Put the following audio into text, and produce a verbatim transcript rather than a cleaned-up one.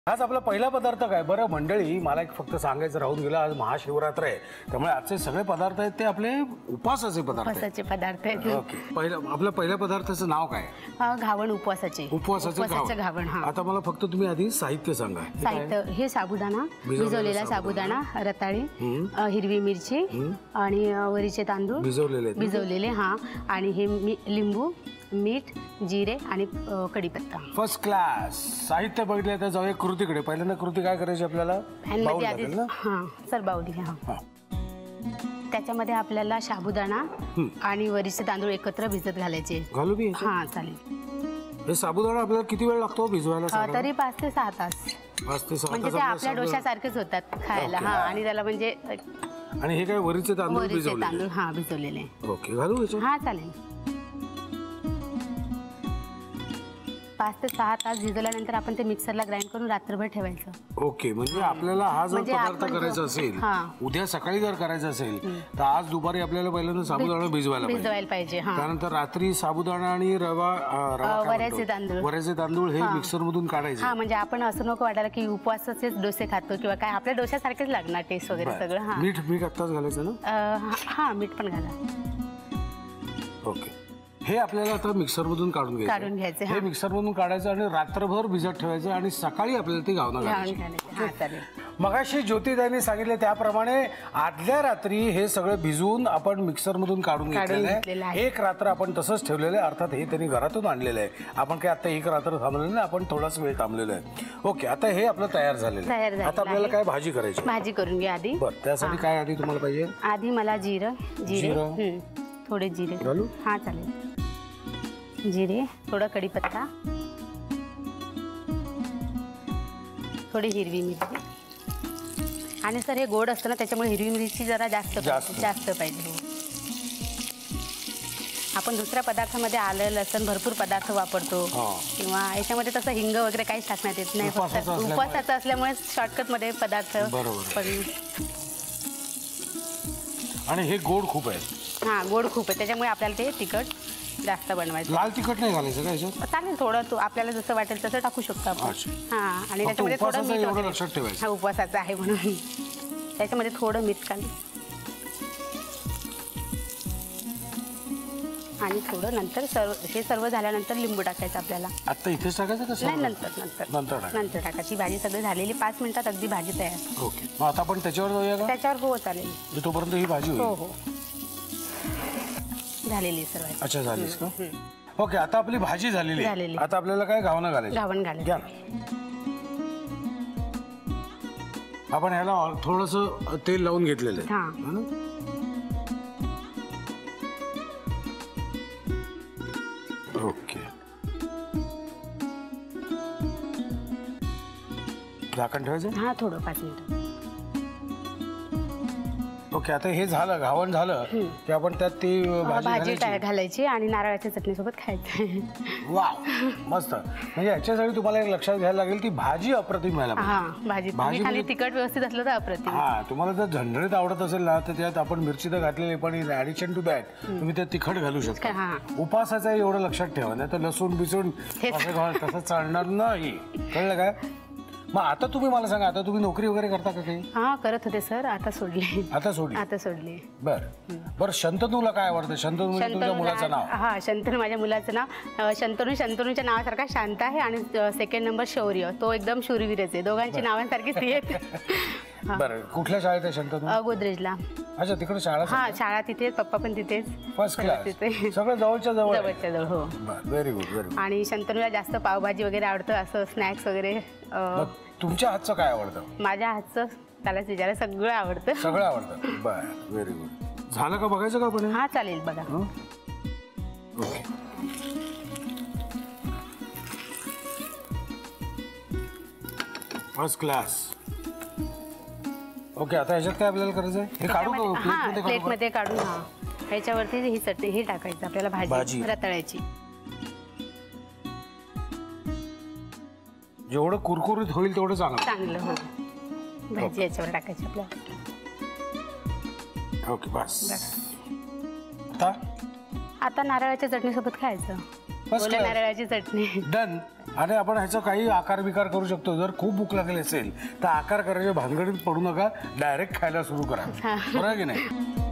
आज आपला पहिला पदार्थ काय बरं मंडळी, मला एक फक्त सांगायचं राहून गेलं, आज महाशिवरात्र आहे, त्यामुळे आजचे सगळे पदार्थ आहेत ते आपले उपवासाचे पदार्थ आहेत. उपवासाचे पदार्थ आहेत. ओके, पहिला आपल्या पहिल्या पदार्थाचं नाव काय? घावण उपवासाचे. उपवासाचे घावण. आता मला फक्त तुम्ही आधी साहित्य सांगा. साहित्य हे साबुदाणा, भिजवलेला साबुदाणा, रताळी, हिरवी मिरची आणि वरीचे तांदूळ भिजवलेले भिजवलेले हा, आणि हे लिंबू, मीठ, जिरे आणि कढीपत्ता. First class. साहित्य बघितलं तर जाऊया कृतीकडे. पहिल्यांदा कृती काय करायची आपल्याला? बाउल लागेल ना? हां सर, बाउल घ्या. त्याच्यामध्ये आपल्याला साबुदाणा आणि वरीचे तांदूळ एकत्र भिजत घालायचे. घालू मी? हां चालेल. हे साबुदाणा आपल्याला किती वेळ लागतो भिजवायला? तरी पाच ते सहा तास. पाच ते सहा म्हणजे ते आपल्या डोशासारखेच होतात खायला. हा, आणि त्याला म्हणजे. आणि हे काय वरीचे तांदूळ भिजवलेले? तांदूळ हा भिजवलेले. ओके, घालू? हा चालेल. पाच ते सहा तास भिजवल्यानंतर आपण ते मिक्सरला ग्राइंड करून रात्रभर ठेवायचं. ओके, म्हणजे आपल्याला हा जर पदार्थ करायचा असेल, उद्या सकाळी जर करायचा असेल तर आज दुपारी आपल्याला पहिल्यांदा साबुदाणा भिजवायला भिजवायला पाहिजे. त्यानंतर रात्री साबुदाणा आणि रवा वऱ्याचे तांदूळ वऱ्याचे तांदूळ हे मिक्सर मधून काढायचे. हा, म्हणजे आपण असं नको वाटायला की उपवासाचेच डोसे खातो किंवा काय, आपल्या डोशासारखेच लागणार टेस्ट वगैरे सगळं. हा, मीठ मीठ आत्ताच घालायचं ना? हा, मीठ पण घाला. ओके, हे आपल्याला आता मिक्सर मधून काढून घ्यायचं. काढून घ्यायचं हे मिक्सर मधून काढायचं आणि रात्रभर भिजत ठेवायचं आणि सकाळी आपल्याला ती घावणं घालायची. मगाशी ज्योतिताईंनी सांगितले त्याप्रमाणे आदल्या रात्री हे सगळं भिजवून आपण मिक्सर मधून काढून घेतलेलं आहे. एक रात्र आपण तसंच ठेवलेलं आहे. अर्थात हे त्यांनी घरातून आणलेलं आहे. आपण काय आता एक रात्र थांबलेलं नाही, आपण थोडाच वेळ थांबलेलो आहे. ओके, आता हे आपलं तयार झालेलं आहे. आता आपल्याला काय भाजी करायची? भाजी करून घ्या आधी. बरं, त्यासाठी काय आधी तुम्हाला पाहिजे? आधी मला जिरं जिरे थोडे जिरे घालू? हा चालेल. जिरे, थोडा कढीपत्ता, थोडी हिरवी मिरची. आणि सर हे गोड असतं ना, त्याच्यामुळे हिरवी मिरची जरा जास्त जास्त पाहिजे. आपण दुसऱ्या पदार्थामध्ये आलं लसण भरपूर पदार्थ वापरतो किंवा याच्यामध्ये तसं हिंग वगैरे काहीच टाकण्यात येत नाही. फक्त उपवासाचं असल्यामुळे शॉर्टकट मध्ये पदार्थ. आणि हे गोड खूप आहे. हा, गोड खूप आहे, त्याच्यामुळे आपल्याला ते तिखट जास्त बनवायचं. लाल तिखट नाही घालायचं का याच्यात? चालेल, थोडं तू आपल्याला जसं वाटेल तसं टाकू शकतो आपण. हा, आणि त्याच्यामध्ये थोडं मीठ वगैरे. लक्षात ठेवायचं, हा उपवासाचा आहे म्हणून त्याच्यामध्ये थोडं मीठ घाल. आणि थोडं नंतर सर्व हे सर्व झाल्यानंतर लिंबू टाकायचं आपल्याला. आता इथेच टाकायचं का? नाही, नंतर नंतर नंतर नंतर टाकायची. भाजी सगळी झालेली, पाच मिनिटात अगदी भाजी तयार. ओके, मग आता आपण त्याच्यावर जाऊया का? त्याच्यावर हो चालेल. तोपर्यंत ही भाजी हो हो झालेली सर्व. अच्छा, झालीस का? ओके, आता आपली भाजी झालेली आहे. आता आपल्याला काय घावणं घालायचं? घावण घालायचं. आपण ह्याला थोडंसं तेल लावून घेतलेलं आहे. ओके, झाकण ठेवायचं. हा, थोडं पाच मिनिट. ओके, आता हे झालं, घावण झालं की आपण त्यात ती भाजी घालायची आणि नारळाच्या चटणीसोबत खायचं. वा, मस्त. म्हणजे याच्यासाठी तुम्हाला एक लक्षात घ्यायला लागेल, ती भाजी अप्रतिम व्हायला पाहिजे. भाजी भाजी खाली तिखट व्यवस्थित असलं तर अप्रतिम. हा, तुम्हाला जर झणझणीत आवडत असेल ना तर त्यात आपण मिरची तर घातलेली, पण इन ॲडिशन टू दॅट तुम्ही त्यात तिखट घालू शकता. उपासाचं एवढं लक्षात ठेवा, नाही तर लसूण बिसून तसं चालणार नाही, कळलं काय? मग आता तुम्ही मला सांगा, आता तुम्ही नोकरी वगैरे करता का काही? हा, करत होते सर, आता सोडली. आता सोडली? आता सोडली. बरं बरं, शंतनूला काय आवडतं? शंतनू म्हणजे तुमच्या मुलाचं नाव? हा, शंतनू माझ्या मुलाचं नाव. शंतनू शंतनूच्या नावासारखा शांत आहे आणि सेकंड नंबर शौर्य, तो एकदम शूरवीरच आहे. दोघांची नावांसारखीच ती आहेत. बरं, कुठल्या शाळेत आहे शंतनू? गोदरेजला. अच्छा, तिकडे शाळा? हा, शाळा तिथेच, पप्पा पण तिथेच. फर्स्ट क्लास, सगळं जवळच्या जवळ. जवळच्या जवळ, हो. Very good, very good. आणि शंतनूला जास्त पावभाजी वगैरे आवडतं, असं स्नॅक्स वगैरे. तुमच्या हातचं काय आवडतं? माझ्या हातचं त्यालाच विचारा, सगळं आवडतं. सगळं आवडतं. बरं, व्हेरी गुड. झालं का? बघायचं का आपण? हा चालेल, बघा. Okay, first class. ओके, आता ह्याच्यात काय आपल्याला करायचं आहे? हे काढू का? प्लेटमध्ये काढून. हा, ह्याच्यावरती ही चटणी ही टाकायचं आपल्याला, भाजी रताळ्याची. जेवढं कुरकुरीत होईल तेवढं चांगलं. चांगलं हो. भाजी याच्यावर टाकायची आपल्याला. ओके, बस. आता आता नारळाच्या चटणीसोबत खायचं. नारळाची चटणी. डन. आणि आपण ह्याचा काही आकार विकार करू शकतो. जर खूप भूक लागली असेल तर आकार करायच्या भानगडीत पडू नका, डायरेक्ट खायला सुरू करा, बरोबर की नाही?